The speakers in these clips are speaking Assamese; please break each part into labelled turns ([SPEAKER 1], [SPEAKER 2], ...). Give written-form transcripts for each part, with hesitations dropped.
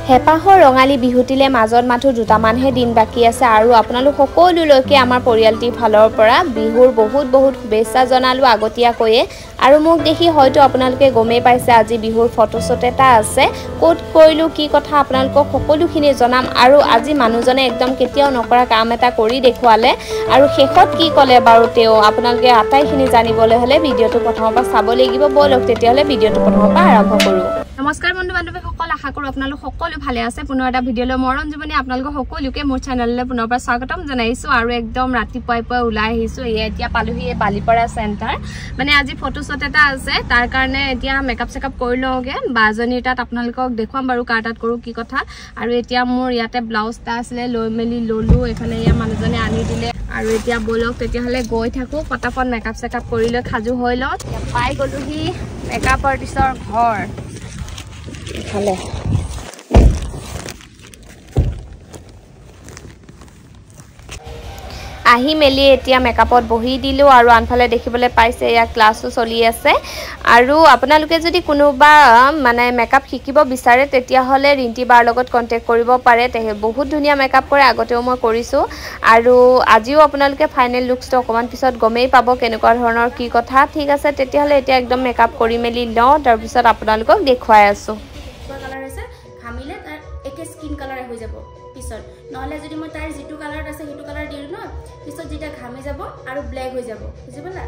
[SPEAKER 1] হেপাহৰ ৰঙালী বিহুটিলে মাজত মাথো দুটামানহে দিন বাকী আছে আৰু আপোনালোক সকলোলৈকে আমাৰ পৰিয়ালটিৰ ফালৰ পৰা বিহুৰ বহুত শুভেচ্ছা জনালো আগতীয়াকৈয়ে আৰু মোক দেখি হয়তো আপোনালোকে গমেই পাইছে আজি বিহুৰ ফটোশ্বুট এটা আছে কোট কৰিলো কি কথা আপোনালোকক সকলোখিনি জনাম আৰু আজি মানুহজনে একদম কেতিয়াও নকৰা কাম এটা কৰি দেখুৱালে আৰু শেষত কি ক'লে বাৰু তেও আপোনালোকে আটাইখিনি জানিবলৈ হলে ভিডিওটো প্ৰথমৰ পৰা চাব লাগিব বলক তেতিয়াহলে ভিডিওটো প্ৰথমৰ পৰা আৰম্ভ কৰো নমস্কাৰ বন্ধু বান্ধৱী সকল আশা কৰো আপোনালোক সকলো ভালে আছে পুনৰ এটা ভিডিওলৈ মৰণ জীৱনী আপোনালোক সকলোকে মোৰ চেনেললৈ পুনৰ পৰা স্বাগতম জনাইছো আৰু একদম ৰাতিপুৱাই ওলাই আহিছো এতিয়া পালোহি এই বালিপাৰা চেণ্টাৰ মানে আজি ফটোশ্বুট এটা আছে তাৰ কাৰণে এতিয়া মেকআপ চেকআপ কৰি লওগে বাজনীৰ তাত আপোনালোকক দেখুৱাম বাৰু কাৰ তাত কৰো কি কথা আৰু এতিয়া মোৰ ইয়াতে ব্লাউজ টা আছিল লৈ মেলি ললো এফালে ইয়া মানুহজনে আনি দিলে আৰু এতিয়া বলক তেতিয়াহলে গৈ থাকো পটাপট মেকআপ চেকআপ কৰি লৈ খাজু হৈ লও পাই গলোহি মেকআপ আৰ্টিষ্টৰ ঘৰ এফালে আহি মেলি এতিয়া মেকআপত বহি দিলো আৰু আনফালে দেখিবলৈ পাইছে ইয়া ক্লাসও চলি আছে আৰু আপোনালোকে যদি কোনোবা মানে মেকআপ শিকিব বিচাৰে তেতিয়া হলে ৰিন্টি বাৰ লগত কন্টাক্ট কৰিব পাৰে তেহে বহুত ধুনিয়া মেকআপ কৰে আগতেও মই কৰিছো আৰু আজিও আপোনালোকে ফাইনেল লুকসটো অকমান পিছত গমেই পাব কেনেকুৱা ধৰণৰ কি কথা ঠিক আছে তেতিয়া হলে এতিয়া একদম মেকআপ কৰি মেলি লও তাৰ পিছত আপোনালোকক দেখুৱাই আছো
[SPEAKER 2] কালাৰ আছে ঘামিলে তাৰ একে স্কিন কালাৰ হৈ যাব পিছত নহলে যদি মই তাৰ যেটো কালাৰ আছে হেতু কালাৰ দিলো ন পিছত যেটা ঘামি যাব আৰু ব্ল্যাক হৈ যাব বুজিবলা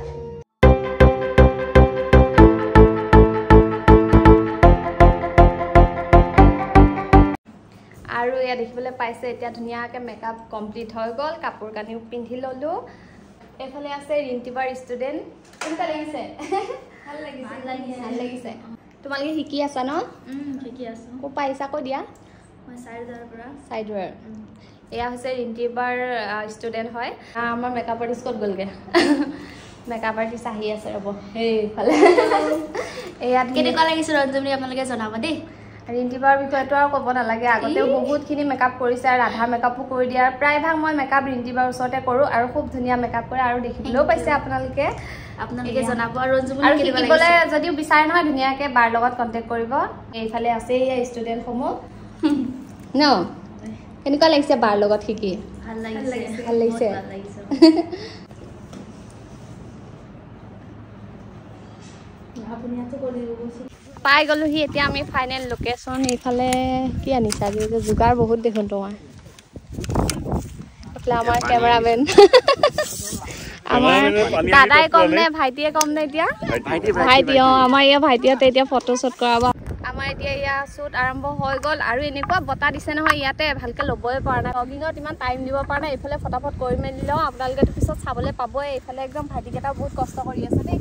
[SPEAKER 1] আৰু ইয়া দেখিবলৈ পাইছে এতিয়া ধুনিয়াকে মেকআপ কমপ্লিট হৈ গল কাপোৰ কানিও পিন্ধি ললো এফালে আছে ৰিন্টিবাৰ ষ্টুডেন্ট কেনেকুৱা লাগিছে ভাল লাগিছে তোমালোকে শিকি আছা ন
[SPEAKER 2] ঠিকই আছে
[SPEAKER 1] কো পাইছা কো দিয়া
[SPEAKER 2] মই সাইডৰ পৰা
[SPEAKER 1] সাইডৰ এয়া হৈছে ৰিন্টিবাৰ ষ্টুডেন্ট হয় আমাৰ মেকআপ আৰ্টিষ্ট কত গলগে মেকআপ আৰ্টিষ্ট আহি আছে ৰব এইফালে এয়া
[SPEAKER 2] কেনেকুৱা লাগিছে ৰঞ্জনী আপোনালোকে জনাব দেই
[SPEAKER 1] ৰিন্টিবাৰ বিষয়টো আৰু ক'ব নালাগে আগতেও বহুতখিনি মেকআপ কৰিছে আৰু আধা মেকআপো কৰি দিয়া প্ৰায়ভাগ মই মেকআপ ৰিন্টিবাৰ ওচৰতে কৰো আৰু খুব ধুনিয়া মেকআপ কৰে আৰু দেখিবলৈও পাইছে আপোনালোকে
[SPEAKER 2] জনাব আৰু ৰঞ্জনী
[SPEAKER 1] আৰু শিকিবলৈ যদিও বিচাৰে নহয় ধুনিয়াকে বাৰ লগত কন্টাক্ট কৰিব এইফালে আছে এই ষ্টুডেন্ট সমূহ ন কেনেকুৱা লাগিছে বাৰ লগত শিকি
[SPEAKER 2] ভাল লাগিছে আপুনি আতো কৰি দিব
[SPEAKER 1] পাই গলোহি এতিয়া আমি ফাইনেল লোকেশন এইফালে কি আনিছা যে জুগাৰ বহুত দেখোন তোমাৰ আমাৰ কেমেৰামেন আমাৰ দাদাই কম নে ভাইটিয়ে কম নে এতিয়া ভাইটি আমাৰ ইয়া ভাইটিহঁতে এতিয়া ফটো শ্বুট কৰাব আমাৰ এতিয়া ইয়া শ্বুট আৰম্ভ হৈ গল আৰু এনেকুৱা বতা দিছে নহয় ইয়াতে ভালকে ল'বই পৰা নাই লগিঙত ইমান টাইম দিব পৰা নাই এইফালে ফটাফট কৰি মেলি লওঁ আপোনালোকে পিছত চাবলৈ পাবই এইফালে একদম ভাইটিকেইটা বহুত কষ্ট কৰি আছে দেই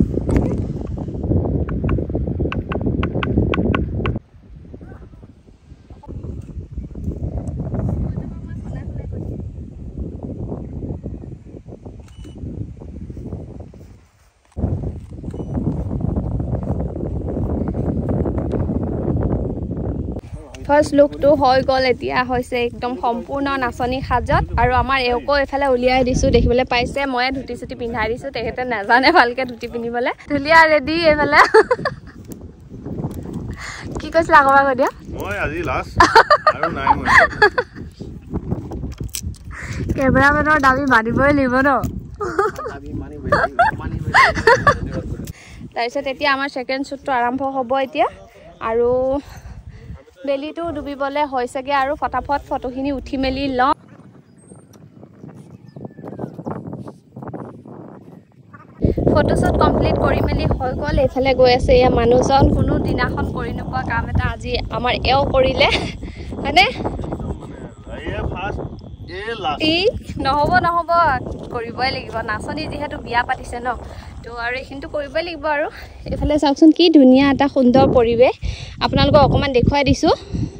[SPEAKER 1] ফাৰ্স্ট লুকটো হৈ গল এতিয়া হৈছে একদম সম্পূৰ্ণ নাচনী সাজত আৰু আমাৰ এওকো এফালে উলিয়াই দিছো দেখিবলৈ পাইছে মই ধুতি চুটি পিন্ধাই দিছো তেখেতে নাজানে ভালকে ধুতি পিন্ধিবলৈ ধুলিয়া ৰেডি এফালে কি কৈছিল আগবা কৈ দিয়া
[SPEAKER 3] মই আজি লাষ্ট আৰু নাই মই
[SPEAKER 1] কেমেৰামেনৰ দাবী মানিবই লাগিব ন তাৰপিছত এতিয়া আমাৰ ছেকেণ্ড শ্বুটটো আৰম্ভ হ'ব এতিয়া আৰু বেলিটো ডুবিবলৈ হৈছেগে আৰু ফটাফট ফটোখিনি উঠি মেলি লওঁ ফটোশ্বুট কমপ্লিট কৰি মেলি হৈ গ'ল এইফালে গৈ আছে এয়া মানুহজন কোনো দিনাখন কৰি নোপোৱা কাম এটা আজি আমাৰ এও কৰিলে হয়নে নহ'ব কৰিবই লাগিব নাচনী যিহেতু বিয়া পাতিছে ন তো আৰু এইখিনিতো কৰিবই লাগিব আৰু এইফালে চাওকচোন কি ধুনীয়া এটা সুন্দৰ পৰিৱেশ আপোনালোকক অকণমান দেখুৱাই দিছোঁ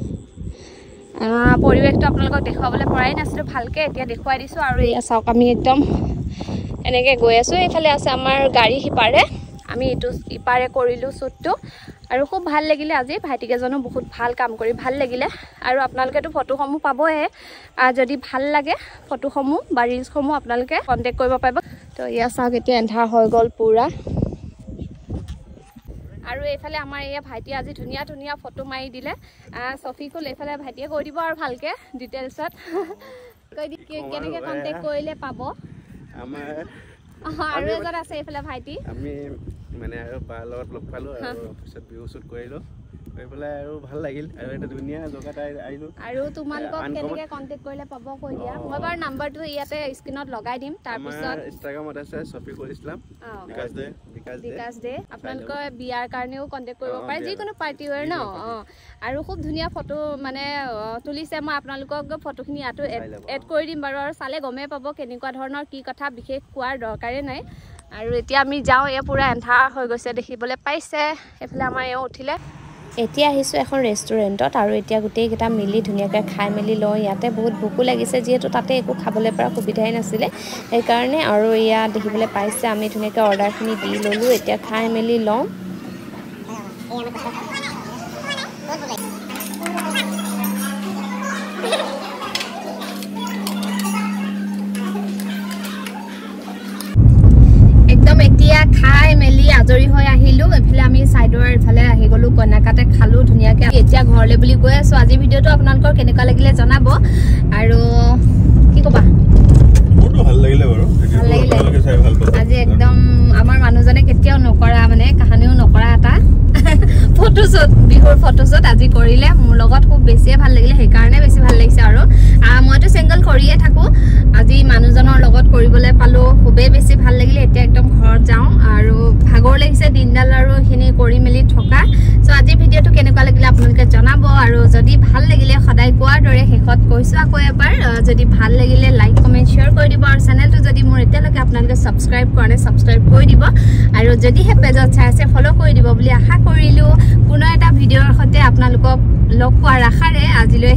[SPEAKER 1] পৰিৱেশটো আপোনালোকক দেখুৱাবলৈ পৰাই নাছিলোঁ ভালকৈ এতিয়া দেখুৱাই দিছোঁ আৰু এয়া চাওক আমি একদম এনেকৈ গৈ আছোঁ এইফালে আছে আমাৰ গাড়ী সিপাৰে আমি এইটো ইপাৰে কৰিলোঁ শ্বুটটো আৰু খুব ভাল লাগিলে আজি ভাইটিকেজনো বহুত ভাল কাম কৰি ভাল লাগিলে আৰু আপোনালোকেতো ফটোসমূহ পাবই যদি ভাল লাগে ফটোসমূহ বা ৰিলছসমূহ আপোনালোকে কণ্টেক্ট কৰিব পাৰিব তো ইয়া চাওক এতিয়া এন্ধাৰ হৈ গ'ল পুৰা আৰু এইফালে আমাৰ এই ভাইটি আজি ধুনীয়া ধুনীয়া ফটো মাৰি দিলে সফিকুল এইফালে ভাইটিয়ে কৈ দিব আৰু ভালকে ডিটেইলছত কৈ দি কেনেকৈ কন্টেক্ট কৰিলে পাব
[SPEAKER 4] আমাৰ
[SPEAKER 1] আৰু এজন আছে এইফালে ভাইটি
[SPEAKER 4] আমি মানে আৰু বাৰ লগত লগ পালো আৰু পিছত বিহু শ্বুট কৰিলো পেলাই আৰু ভাল লাগিল আৰু এটা ধুনীয়া জগত আইলো
[SPEAKER 1] আৰু তোমালোকক কেনেকৈ কন্টেক্ট কৰিলে পাব কৈ দিয়া মই বাৰ নাম্বাৰটো ইয়াতে স্ক্ৰিনত লগাই দিম তাৰ পিছত
[SPEAKER 4] ইনষ্টাগ্ৰামত আছে সফিকুল ইছলাম বিকাশ দে আপোনালোকৰ বিয়াৰ কাৰণেও কন্টেক্ট কৰিব পাৰে যিকোনো পাৰ্টি ৱেৰ ন আৰু খুব ধুনীয়া ফটো মানে তুলিছে মই আপোনালোকক ফটোখিনি ইয়াতো এড কৰি দিম বাৰু আৰু চালে গমেই পাব কেনেকুৱা ধৰণৰ কি কথা বিশেষ কোৱাৰ দৰকাৰে নাই আৰু এতিয়া আমি যাওঁ এয়া পুৰা এন্ধাৰ হৈ গৈছে দেখিবলৈ পাইছে এইফালে আমাৰ এওঁ উঠিলে এতিয়া আহিছোঁ এখন ৰেষ্টুৰেণ্টত আৰু এতিয়া গোটেইকেইটা মিলি ধুনীয়াকৈ খাই মেলি লওঁ ইয়াতে বহুত ভোকো লাগিছে যিহেতু তাতে একো খাবলৈ পৰা সুবিধাই নাছিলে সেইকাৰণে আৰু ইয়াত দেখিবলৈ পাইছে আমি ধুনীয়াকৈ অৰ্ডাৰখিনি দি ল'লোঁ এতিয়া খাই মেলি লওঁ একদম এতিয়া খাই মেলি আজৰি হৈ আহিলোঁ এইফালে আমি চাইডৰ এইফালে আহি গ'লোঁ কইনাকাতে খালোঁ ধুনীয়াকৈ এতিয়া ঘৰলৈ বুলি গৈ আছোঁ আজি ভিডিঅ'টো আপোনালোকৰ কেনেকুৱা লাগিলে জনাব আৰু কি ক'বা
[SPEAKER 3] মোৰতো ভাল লাগিলে বাৰু
[SPEAKER 1] আজি একদম আমাৰ মানুহজনে কেতিয়াও নকৰা মানে কাহানিও নকৰা এটা ফটোশ্বুট বিহুৰ ফটোশ্বুট আজি কৰিলে মোৰ লগত খুব বেছিয়ে ভাল লাগিলে সেইকাৰণে বেছি ভাল লাগিছে আৰু মইতো চিংগল কৰিয়ে থাকোঁ আজি মানুহজনৰ লগত কৰিবলৈ পালোঁ খুবেই বেছি ভাল লাগিলে এতিয়া একদম ঘৰত যাওঁ আৰু ভাগৰ লাগিছে দিনডাল আৰু এইখিনি কৰি মেলি থকা চ' আজি ভিডিঅ'টো কেনেকুৱা লাগিলে আপোনালোকে জনাব আৰু যদি ভাল লাগিলে সদায় কোৱাৰ দৰে শেষত কৈছোঁ আকৌ এবাৰ যদি ভাল লাগিলে লাইক কমেণ্ট শ্বেয়াৰ কৰি দিব আৰু চেনেলটো যদি মোৰ এতিয়ালৈকে আপোনালোকে ছাবস্ক্ৰাইব কৰা নাই ছাবস্ক্ৰাইব কৰি দিব আৰু যদিহে পেজত চাই আছে ফ'ল' কৰি দিব বুলি আশা কৰিলোঁ পুনৰ এটা ভিডিঅ'ৰ সৈতে আপোনালোকক লগ পোৱাৰ আশাৰে আজিলৈ